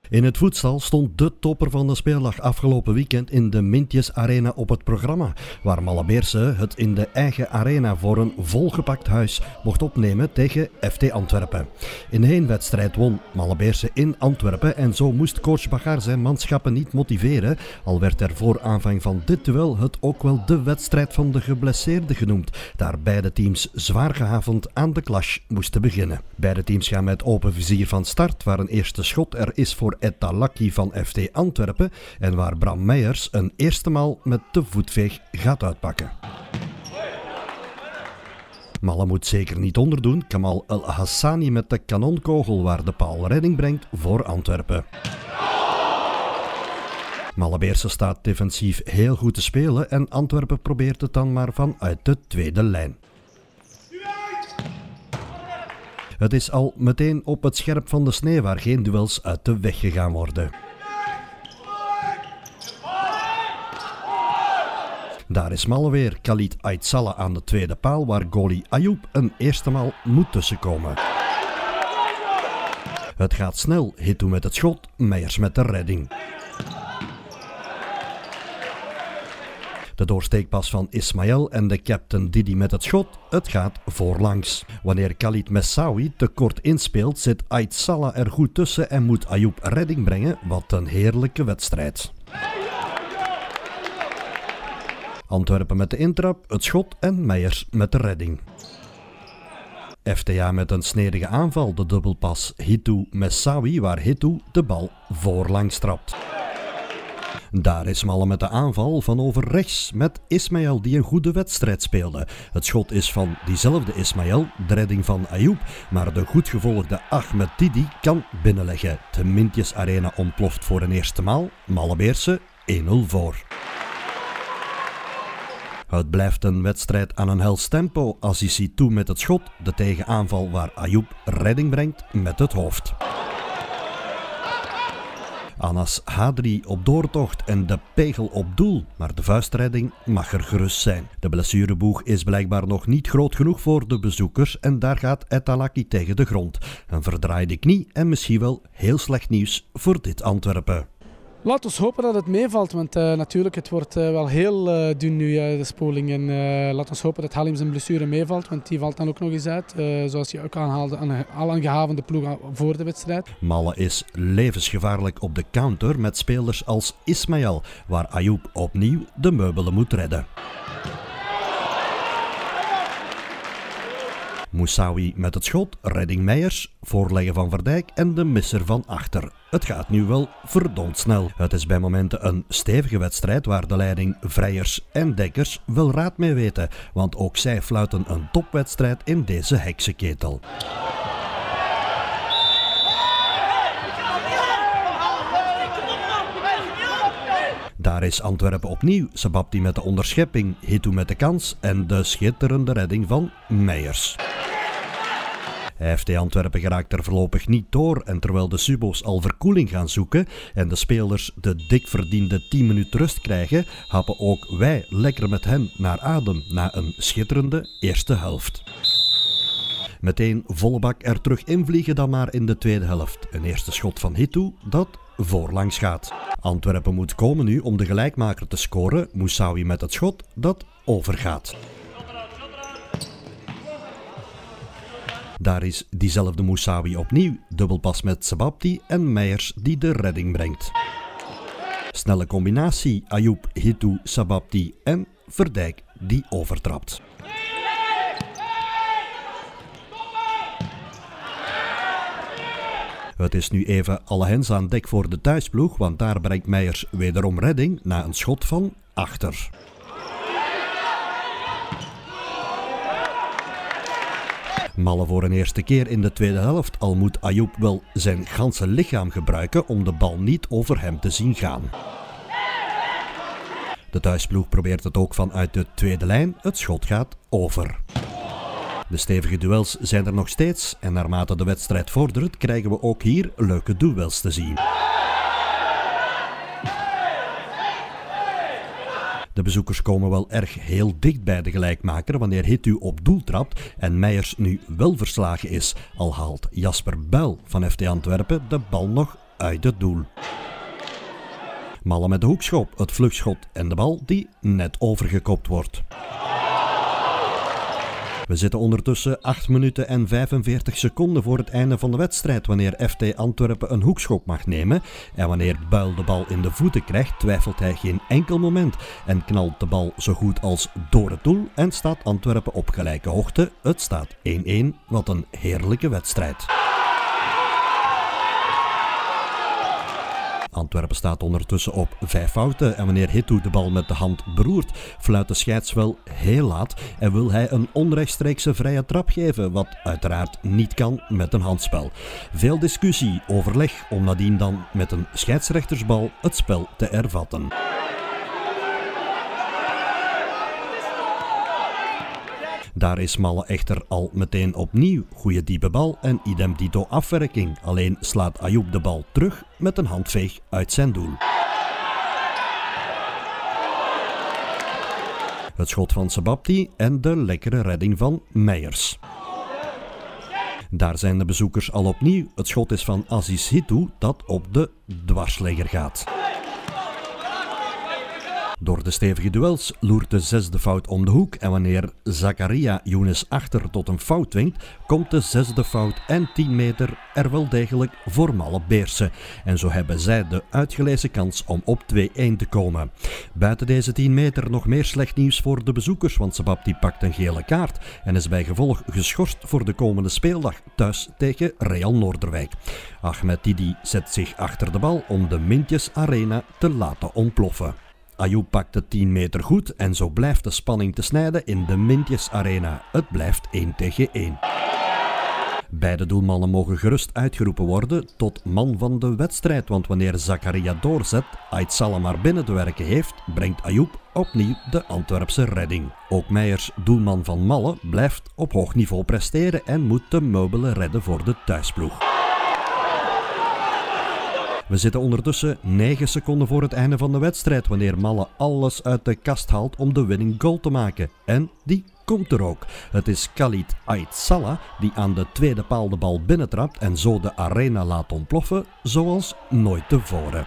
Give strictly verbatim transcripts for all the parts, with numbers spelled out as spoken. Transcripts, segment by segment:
In het voetbal stond de topper van de speeldag afgelopen weekend in de Mintjes Arena op het programma, waar Mallebeerse het in de eigen arena voor een volgepakt huis mocht opnemen tegen F T Antwerpen. In de heenwedstrijd won Mallebeerse in Antwerpen en zo moest coach Bagar zijn manschappen niet motiveren, al werd er voor aanvang van dit duel het ook wel de wedstrijd van de geblesseerden genoemd, daar beide teams zwaar gehavend aan de clash moesten beginnen. Beide teams gaan met open vizier van start, waar een eerste schot er is voor Etalaki van F T Antwerpen en waar Bram Meijers een eerste maal met de voetveeg gaat uitpakken. Malle moet zeker niet onderdoen. Kamal El Hassani met de kanonkogel waar de paal redding brengt voor Antwerpen. Mallebeerse staat defensief heel goed te spelen en Antwerpen probeert het dan maar vanuit de tweede lijn. Het is al meteen op het scherp van de snee waar geen duels uit de weg gegaan worden. Daar is Malle weer. Khalid Aitsala aan de tweede paal waar goalie Ayoub een eerste maal moet tussenkomen. Het gaat snel. Hitou met het schot, Meijers met de redding. De doorsteekpas van Ismaël en de captain Didi met het schot, het gaat voorlangs. Wanneer Khalid Messaoui te kort inspeelt, zit Aitsala er goed tussen en moet Ayoub redding brengen. Wat een heerlijke wedstrijd. Antwerpen met de intrap, het schot en Meijers met de redding. F T A met een snedige aanval, de dubbelpas Hitou-Messaoui, waar Hitou de bal voorlangs trapt. Daar is Malle met de aanval van over rechts met Ismaël die een goede wedstrijd speelde. Het schot is van diezelfde Ismaël, de redding van Ayoub, maar de goed gevolgde Ahmed Didi kan binnenleggen. De Mintjes Arena ontploft voor een eerste maal, Mallebeerse één nul voor. Het blijft een wedstrijd aan een hels tempo. Azizi toe met het schot, de tegenaanval waar Ayoub redding brengt met het hoofd. Anas Hadri op doortocht en de pegel op doel, maar de vuistredding mag er gerust zijn. De blessureboeg is blijkbaar nog niet groot genoeg voor de bezoekers en daar gaat Etalaki tegen de grond. Een verdraaide knie en misschien wel heel slecht nieuws voor dit Antwerpen. Laat ons hopen dat het meevalt, want uh, natuurlijk het wordt uh, wel heel uh, dun nu uh, de spoeling. En uh, laat ons hopen dat Halim zijn blessure meevalt, want die valt dan ook nog eens uit. Uh, zoals je ook aanhaalde, aan, al aangehavende ploeg voor de wedstrijd. Malle is levensgevaarlijk op de counter met spelers als Ismaël, waar Ayoub opnieuw de meubelen moet redden. Moussaoui met het schot, redding Meijers, voorleggen van Verdijk en de misser van achter. Het gaat nu wel verdomd snel. Het is bij momenten een stevige wedstrijd waar de leiding Vrijers en Dekkers wel raad mee weten, want ook zij fluiten een topwedstrijd in deze heksenketel. Daar is Antwerpen opnieuw, Sababti met de onderschepping, Hitou met de kans en de schitterende redding van Meijers. F T Antwerpen geraakt er voorlopig niet door en terwijl de Subo's al verkoeling gaan zoeken en de spelers de dik verdiende tien minuten rust krijgen, happen ook wij lekker met hen naar adem na een schitterende eerste helft. Meteen volle bak er terug invliegen dan maar in de tweede helft. Een eerste schot van Hitou dat voorlangs gaat. Antwerpen moet komen nu om de gelijkmaker te scoren. Moussaoui met het schot dat overgaat. Daar is diezelfde Moussaoui opnieuw. Dubbelpas met Sababti en Meijers die de redding brengt. Snelle combinatie Ayoub, Hitou, Sababti en Verdijk die overtrapt. Het is nu even alle hens aan dek voor de thuisploeg, want daar brengt Meijers wederom redding na een schot van achter. Malle voor een eerste keer in de tweede helft, al moet Ayoub wel zijn ganse lichaam gebruiken om de bal niet over hem te zien gaan. De thuisploeg probeert het ook vanuit de tweede lijn, het schot gaat over. De stevige duels zijn er nog steeds en naarmate de wedstrijd vordert krijgen we ook hier leuke duels te zien. De bezoekers komen wel erg heel dicht bij de gelijkmaker wanneer Hitou op doel trapt en Meijers nu wel verslagen is, al haalt Jasper Buil van F T Antwerpen de bal nog uit het doel. Malle met de hoekschop, het vluchtschot en de bal die net overgekopt wordt. We zitten ondertussen acht minuten en vijfenveertig seconden voor het einde van de wedstrijd wanneer F T Antwerpen een hoekschop mag nemen. En wanneer Buil de bal in de voeten krijgt, twijfelt hij geen enkel moment en knalt de bal zo goed als door het doel en staat Antwerpen op gelijke hoogte. Het staat één-één, wat een heerlijke wedstrijd. Antwerpen staat ondertussen op vijf fouten en wanneer Hitu de bal met de hand beroert, fluit de scheids wel heel laat en wil hij een onrechtstreekse vrije trap geven, wat uiteraard niet kan met een handspel. Veel discussie, overleg om nadien dan met een scheidsrechtersbal het spel te hervatten. Daar is Malle echter al meteen opnieuw. Goeie diepe bal en idem dito afwerking. Alleen slaat Ayoub de bal terug met een handveeg uit zijn doel. Het schot van Sebabti en de lekkere redding van Meijers. Daar zijn de bezoekers al opnieuw. Het schot is van Aziz Hitu dat op de dwarsligger gaat. Door de stevige duels loert de zesde fout om de hoek en wanneer Zakaria Younes achter tot een fout dwingt, komt de zesde fout en tien meter er wel degelijk voor Malle Beersen. En zo hebben zij de uitgelezen kans om op twee-één te komen. Buiten deze tien meter nog meer slecht nieuws voor de bezoekers, want Sebabti pakt een gele kaart en is bij gevolg geschorst voor de komende speeldag thuis tegen Real Noorderwijk. Ahmed Didi zet zich achter de bal om de Mintjes Arena te laten ontploffen. Ayoub pakt de tien meter goed en zo blijft de spanning te snijden in de Mintjes Arena. Het blijft één tegen één. Beide doelmannen mogen gerust uitgeroepen worden tot man van de wedstrijd, want wanneer Zakaria doorzet, Ait Salah maar binnen te werken heeft, brengt Ayoub opnieuw de Antwerpse redding. Ook Meijers, doelman van Malle, blijft op hoog niveau presteren en moet de meubelen redden voor de thuisploeg. We zitten ondertussen negen seconden voor het einde van de wedstrijd wanneer Malle alles uit de kast haalt om de winning goal te maken. En die komt er ook. Het is Khalid Ait Salah die aan de tweede paal de bal binnentrapt en zo de arena laat ontploffen zoals nooit tevoren.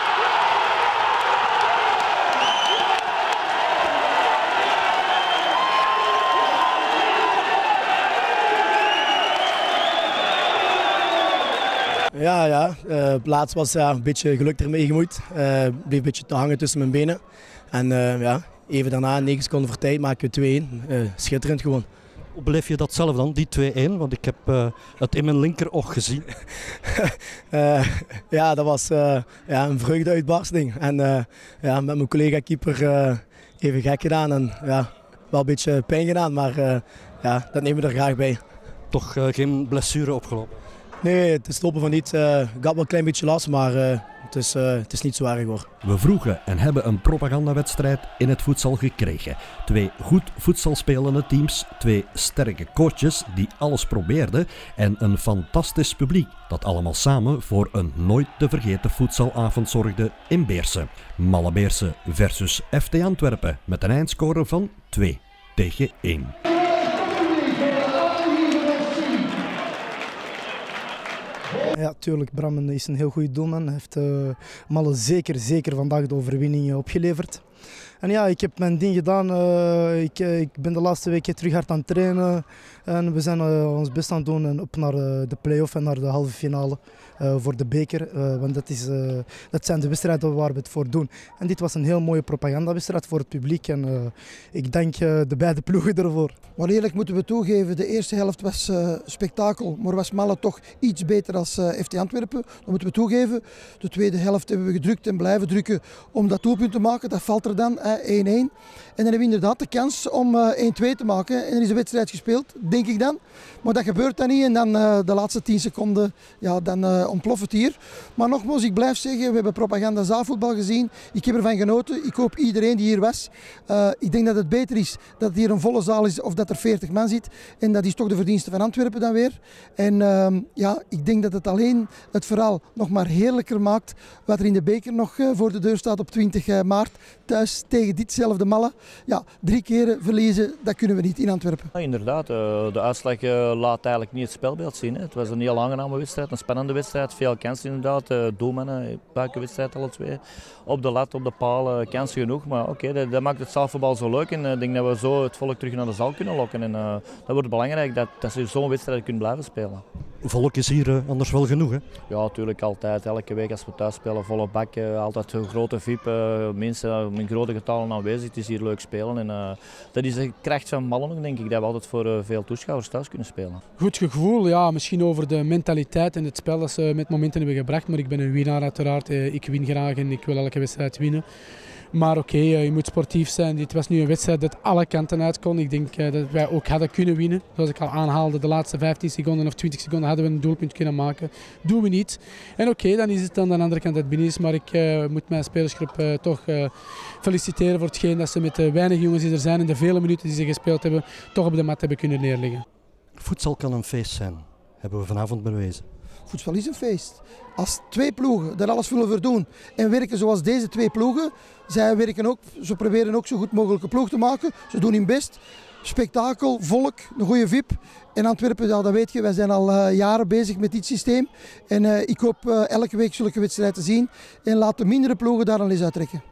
Ja, ja. Uh, op laatst was ja, een beetje geluk ermee gemoeid. Uh, bleef een beetje te hangen tussen mijn benen. En uh, ja, even daarna, negen seconden voor tijd, maken we twee-één. Uh, schitterend gewoon. Hoe beleef je dat zelf dan, die twee-één? Want ik heb uh, het in mijn linkeroog gezien. uh, ja, dat was uh, ja, een vreugdeuitbarsting. En uh, ja, met mijn collega-keeper uh, even gek gedaan. En ja, wel een beetje pijn gedaan, maar uh, ja, dat nemen we er graag bij. Toch uh, geen blessure opgelopen? Nee, het is stoppen van niet. Uh, ik had wel een klein beetje last, maar uh, het, is, uh, het is niet zo erg hoor. We vroegen en hebben een propagandawedstrijd in het voedsel gekregen. Twee goed voetbalspelende teams, twee sterke coaches die alles probeerden en een fantastisch publiek dat allemaal samen voor een nooit te vergeten voetsalavond zorgde in Beersen. Malle Beersen versus F T Antwerpen met een eindscore van twee tegen één. Ja, tuurlijk. Bram is een heel goede doelman. Hij heeft uh, Malle zeker, zeker vandaag de overwinning opgeleverd. En ja, ik heb mijn ding gedaan. Uh, ik, ik ben de laatste weken terug hard aan het trainen. En we zijn uh, ons best aan het doen en op naar uh, de play-off en naar de halve finale uh, voor de beker. Uh, want dat, is, uh, dat zijn de wedstrijden waar we het voor doen. En dit was een heel mooie propagandawedstrijd voor het publiek. En uh, ik dank uh, de beide ploegen ervoor. Maar eerlijk moeten we toegeven, de eerste helft was uh, spektakel. Maar was Malle toch iets beter als uh, F T Antwerpen. Dat moeten we toegeven. De tweede helft hebben we gedrukt en blijven drukken om dat doelpunt te maken. Dat valt er dan, één-één. En dan hebben we inderdaad de kans om uh, één-twee te maken. En dan is de wedstrijd gespeeld, denk ik dan. Maar dat gebeurt dan niet. En dan uh, de laatste tien seconden, ja, dan uh, ontploft het hier. Maar nogmaals, ik blijf zeggen, we hebben propaganda zaalvoetbal gezien. Ik heb ervan genoten. Ik hoop iedereen die hier was. Uh, ik denk dat het beter is dat het hier een volle zaal is of dat er veertig man zit. En dat is toch de verdienste van Antwerpen dan weer. En uh, ja, ik denk dat het alleen het verhaal nog maar heerlijker maakt. Wat er in de beker nog uh, voor de deur staat op twintig maart. Uh, thuis tegen ditzelfde malle. Ja, drie keren verliezen, dat kunnen we niet in Antwerpen. Ja, inderdaad, de uitslag laat eigenlijk niet het spelbeeld zien. Het was een heel aangename wedstrijd, een spannende wedstrijd. Veel kansen inderdaad, doelmannen, buikenwedstrijd alle twee. Op de lat, op de paal, kansen genoeg. Maar oké, okay, dat, dat maakt het zaalvoetbal zo leuk. En ik denk dat we zo het volk terug naar de zaal kunnen lokken. En uh, dat wordt belangrijk, dat, dat ze zo'n wedstrijd kunnen blijven spelen. Volk is hier uh, anders wel genoeg, hè? Ja, natuurlijk altijd. Elke week als we thuis spelen, volle bak. Uh, altijd een grote V I P, uh, mensen in grote getallen aanwezig. Het is hier leuk spelen. En, uh, dat is de kracht van Mallen, denk ik, dat we altijd voor uh, veel toeschouwers thuis kunnen spelen. Goed gevoel, ja, misschien over de mentaliteit en het spel dat ze met momenten hebben gebracht. Maar ik ben een winnaar uiteraard. Ik win graag en ik wil elke wedstrijd winnen. Maar oké, okay, je moet sportief zijn. Dit was nu een wedstrijd dat alle kanten uit kon. Ik denk uh, dat wij ook hadden kunnen winnen. Zoals ik al aanhaalde, de laatste vijftien seconden of twintig seconden hadden we een doelpunt kunnen maken. Doen we niet. En oké, okay, dan is het aan de andere kant dat het binnen is. Maar ik uh, moet mijn spelersgroep uh, toch uh, feliciteren voor hetgeen dat ze met de weinige jongens die er zijn en de vele minuten die ze gespeeld hebben, toch op de mat hebben kunnen neerleggen. Voedsel kan een feest zijn, hebben we vanavond bewezen. Voetbal is een feest. Als twee ploegen er alles willen voor doen en werken zoals deze twee ploegen, zij werken ook, ze proberen ook zo goed mogelijke ploeg te maken. Ze doen hun best. Spektakel, volk, een goede V I P. En Antwerpen, ja, dat weet je, wij zijn al uh, jaren bezig met dit systeem. En uh, ik hoop uh, elke week zulke wedstrijden te zien. En laat de mindere ploegen daar dan eens uittrekken.